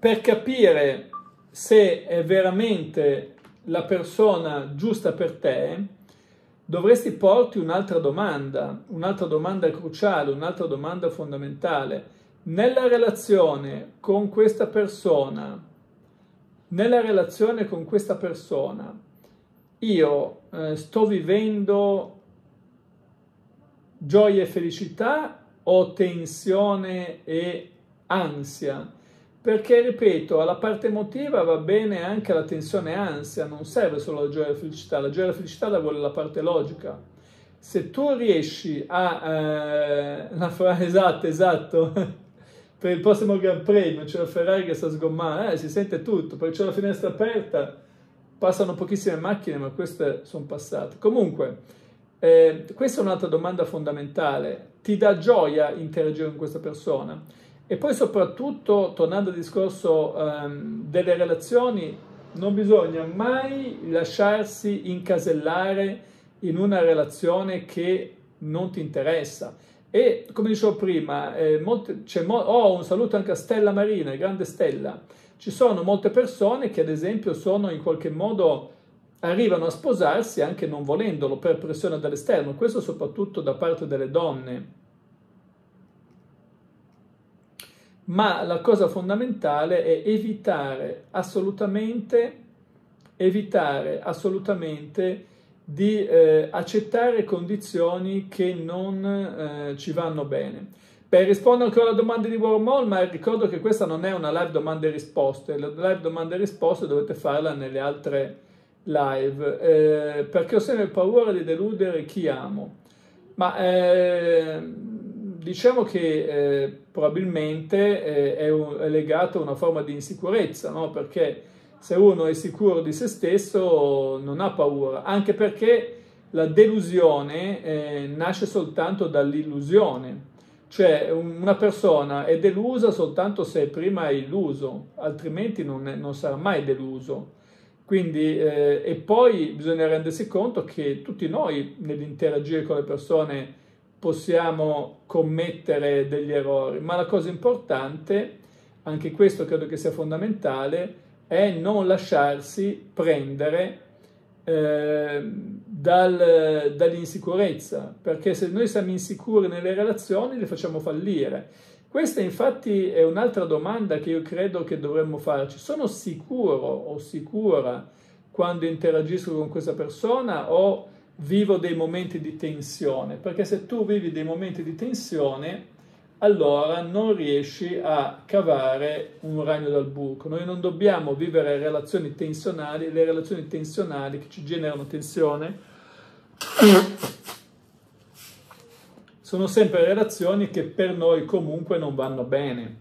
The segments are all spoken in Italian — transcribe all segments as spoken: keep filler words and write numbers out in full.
per capire se è veramente la persona giusta per te, dovresti porti un'altra domanda, un'altra domanda cruciale, un'altra domanda fondamentale. Nella relazione con questa persona, nella relazione con questa persona, io eh, sto vivendo gioia e felicità o tensione e ansia? Perché, ripeto, alla parte emotiva va bene anche la tensione e ansia, non serve solo la gioia e la felicità, la gioia e la felicità la vuole la parte logica. Se tu riesci a... Eh, una frase esatta, esatto, per il prossimo Gran Premio c'è la Ferrari che sta sgommando, eh, si sente tutto, perché c'è la finestra aperta, passano pochissime macchine, ma queste sono passate. Comunque, eh, questa è un'altra domanda fondamentale. Ti dà gioia interagire con questa persona? E poi soprattutto, tornando al discorso um, delle relazioni, non bisogna mai lasciarsi incasellare in una relazione che non ti interessa. E come dicevo prima, eh, molte, c'è mo- oh, un saluto anche a Stella Marina, grande Stella. Ci sono molte persone che ad esempio sono in qualche modo, arrivano a sposarsi anche non volendolo, per pressione dall'esterno, questo soprattutto da parte delle donne. Ma la cosa fondamentale è evitare assolutamente, evitare assolutamente di eh, accettare condizioni che non eh, ci vanno bene. Per rispondere ancora alla domanda di Wormhole, ma ricordo che questa non è una live domande e risposte, la live domande e risposte dovete farla nelle altre live, eh, perché ho sempre paura di deludere chi amo. Ma eh, diciamo che eh, probabilmente eh, è, un, è legato a una forma di insicurezza, no? Perché se uno è sicuro di se stesso non ha paura, anche perché la delusione eh, nasce soltanto dall'illusione, cioè una persona è delusa soltanto se prima è illuso, altrimenti non, è, non sarà mai deluso. Quindi, eh, e poi bisogna rendersi conto che tutti noi nell'interagire con le persone possiamo commettere degli errori, ma la cosa importante, anche questo credo che sia fondamentale, è non lasciarsi prendere eh, dal, dall'insicurezza, perché se noi siamo insicuri nelle relazioni le facciamo fallire. Questa infatti è un'altra domanda che io credo che dovremmo farci. Sono sicuro o sicura quando interagisco con questa persona o vivo dei momenti di tensione? Perché se tu vivi dei momenti di tensione, allora non riesci a cavare un ragno dal buco. Noi non dobbiamo vivere relazioni tensionali, le relazioni tensionali che ci generano tensione sono sempre relazioni che per noi comunque non vanno bene.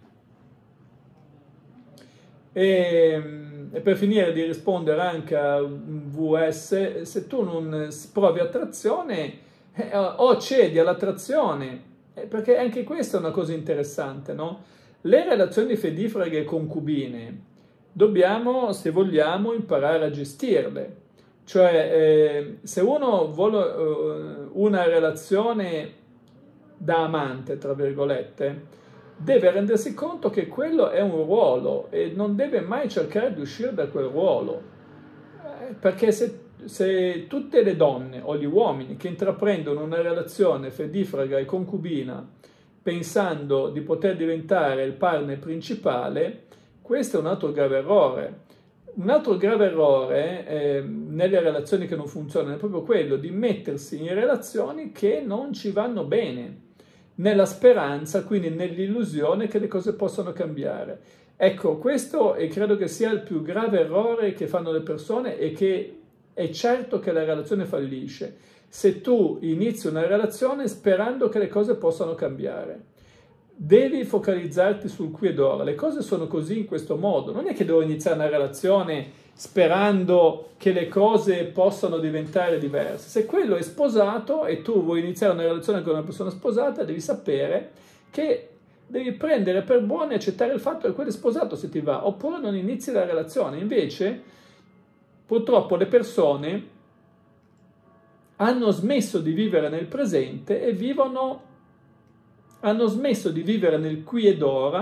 E, e per finire di rispondere anche a V S, se tu non provi attrazione eh, o cedi all'attrazione, eh, perché anche questa è una cosa interessante, no? Le relazioni fedifraghe e concubine dobbiamo, se vogliamo, imparare a gestirle. Cioè, eh, se uno vuole eh, una relazione da amante, tra virgolette, deve rendersi conto che quello è un ruolo e non deve mai cercare di uscire da quel ruolo. Eh, perché se, se tutte le donne o gli uomini che intraprendono una relazione fedifraga e concubina pensando di poter diventare il partner principale, questo è un altro grave errore. Un altro grave errore eh, nelle relazioni che non funzionano è proprio quello di mettersi in relazioni che non ci vanno bene, nella speranza, quindi nell'illusione che le cose possano cambiare. Ecco, questo e credo che sia il più grave errore che fanno le persone e che è certo che la relazione fallisce. Se tu inizi una relazione sperando che le cose possano cambiare, devi focalizzarti sul qui ed ora. Le cose sono così in questo modo. Non è che devo iniziare una relazione sperando che le cose possano diventare diverse. Se quello è sposato e tu vuoi iniziare una relazione con una persona sposata, devi sapere che devi prendere per buono e accettare il fatto che quello è sposato se ti va, oppure non inizi la relazione. Invece, purtroppo le persone hanno smesso di vivere nel presente e vivono, hanno smesso di vivere nel qui ed ora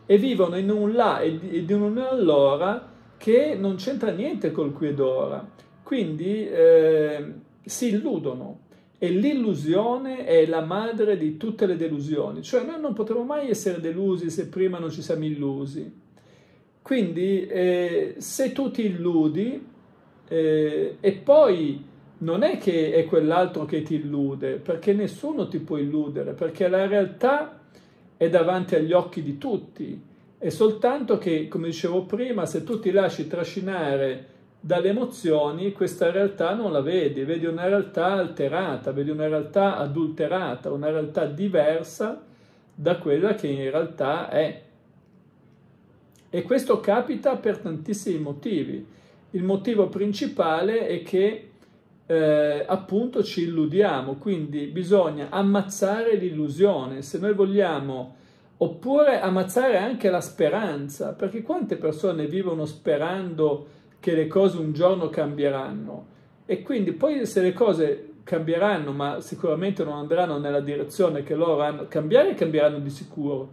e vivono in un là e in un allora che non c'entra niente col qui ed ora. Quindi eh, si illudono. E l'illusione è la madre di tutte le delusioni, cioè noi non potremo mai essere delusi se prima non ci siamo illusi. Quindi eh, se tu ti illudi eh, e poi non è che è quell'altro che ti illude, perché nessuno ti può illudere, perché la realtà è davanti agli occhi di tutti, è soltanto che, come dicevo prima, se tu ti lasci trascinare dalle emozioni, questa realtà non la vedi, vedi una realtà alterata, vedi una realtà adulterata, una realtà diversa da quella che in realtà è. E questo capita per tantissimi motivi. Il motivo principale è che eh, appunto ci illudiamo, quindi bisogna ammazzare l'illusione, se noi vogliamo, oppure ammazzare anche la speranza, perché quante persone vivono sperando che le cose un giorno cambieranno, e quindi poi se le cose cambieranno, ma sicuramente non andranno nella direzione che loro hanno, cambiare cambieranno di sicuro,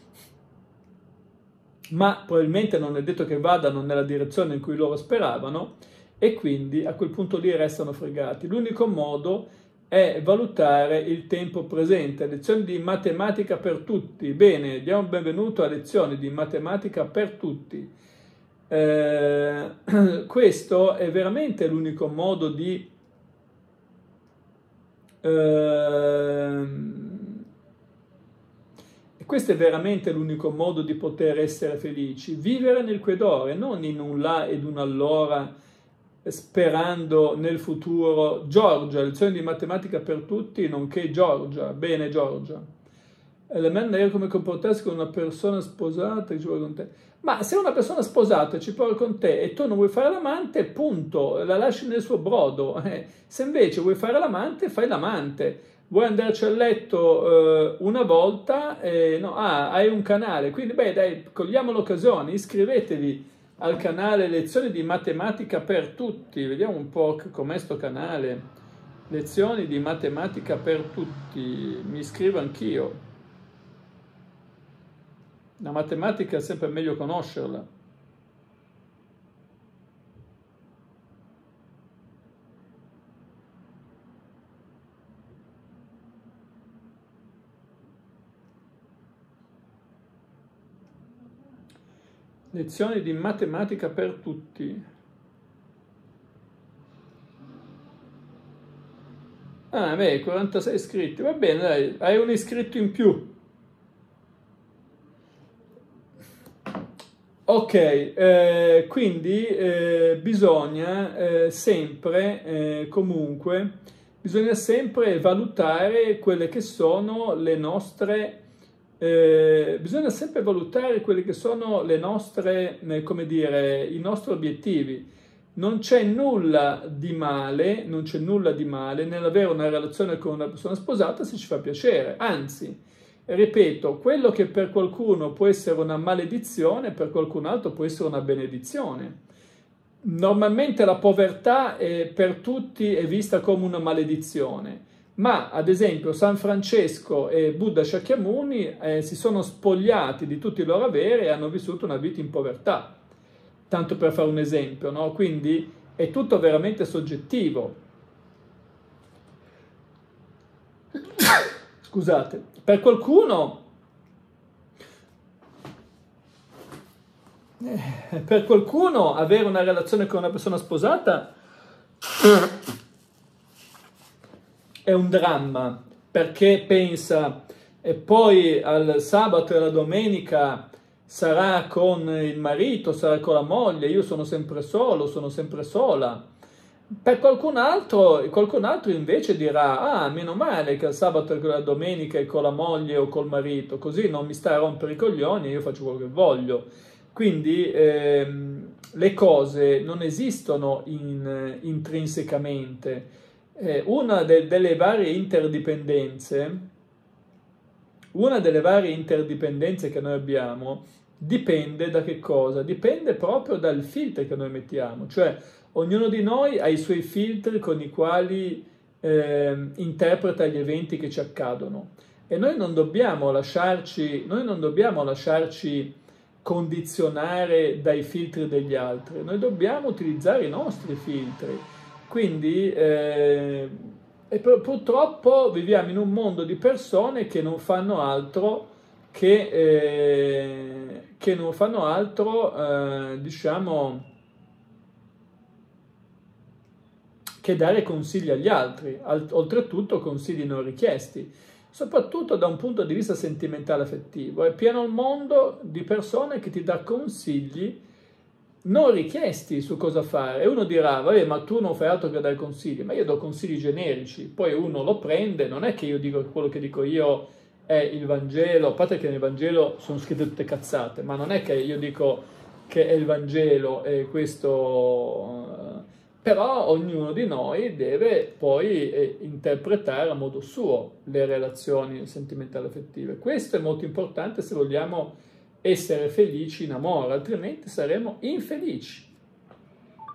ma probabilmente non è detto che vadano nella direzione in cui loro speravano, e quindi a quel punto lì restano fregati. L'unico modo è valutare il tempo presente. Lezioni di matematica per tutti. Bene, diamo il benvenuto a lezioni di matematica per tutti. Eh, questo è veramente l'unico modo di eh, questo è veramente l'unico modo di poter essere felici, vivere nel qui ed ora, non in un là ed un allora, sperando nel futuro. Giorgia, lezioni di matematica per tutti, nonché Giorgia. Bene, Giorgia. La domanda è come comportarsi con una persona sposata che ci vuole con te. Ma se una persona sposata ci vuole con te e tu non vuoi fare l'amante, punto, la lasci nel suo brodo. Eh, se invece vuoi fare l'amante, fai l'amante. Vuoi andarci a letto eh, una volta, eh, no, ah, hai un canale, quindi beh dai, cogliamo l'occasione, iscrivetevi al canale Lezioni di Matematica per Tutti, vediamo un po' com'è sto canale, Lezioni di Matematica per Tutti, mi iscrivo anch'io. La matematica è sempre meglio conoscerla. Lezioni di matematica per tutti. Ah, beh, quarantasei iscritti. Va bene, dai, hai un iscritto in più. Ok, eh, quindi eh, bisogna eh, sempre, eh, comunque, bisogna sempre valutare quelle che sono le nostre, eh, bisogna sempre valutare quelle che sono le nostre, eh, come dire, i nostri obiettivi. Non c'è nulla di male, non c'è nulla di male nell'avere una relazione con una persona sposata se ci fa piacere, anzi. Ripeto, quello che per qualcuno può essere una maledizione, per qualcun altro può essere una benedizione. Normalmente la povertà è, per tutti è vista come una maledizione, ma ad esempio San Francesco e Buddha Shakyamuni eh, si sono spogliati di tutti i loro averi e hanno vissuto una vita in povertà, tanto per fare un esempio, no? Quindi è tutto veramente soggettivo. Scusate, per qualcuno, eh, per qualcuno avere una relazione con una persona sposata è un dramma, perché pensa, e poi al sabato e alla domenica sarà con il marito, sarà con la moglie, io sono sempre solo, sono sempre sola. Per qualcun altro, qualcun altro invece dirà, ah, meno male che il sabato e la domenica è con la moglie o col marito, così non mi sta a rompere i coglioni e io faccio quello che voglio. Quindi ehm, le cose non esistono in, intrinsecamente. Eh, una de- delle varie interdipendenze, una delle varie interdipendenze che noi abbiamo dipende da che cosa? Dipende proprio dal filtro che noi mettiamo, cioè ognuno di noi ha i suoi filtri con i quali eh, interpreta gli eventi che ci accadono e noi non dobbiamo lasciarci, noi non dobbiamo lasciarci condizionare dai filtri degli altri, noi dobbiamo utilizzare i nostri filtri. Quindi eh, e purtroppo viviamo in un mondo di persone che non fanno altro che, eh, che non fanno altro, eh, diciamo, che dare consigli agli altri, oltretutto consigli non richiesti, soprattutto da un punto di vista sentimentale affettivo. È pieno il mondo di persone che ti dà consigli non richiesti su cosa fare. E uno dirà, vabbè, ma tu non fai altro che dare consigli, ma io do consigli generici, poi uno lo prende, non è che io dico che quello che dico io è il Vangelo, a parte che nel Vangelo sono scritte tutte cazzate, ma non è che io dico che è il Vangelo e questo... Però ognuno di noi deve poi eh, interpretare a modo suo le relazioni sentimentali affettive. Questo è molto importante se vogliamo essere felici in amore, altrimenti saremo infelici.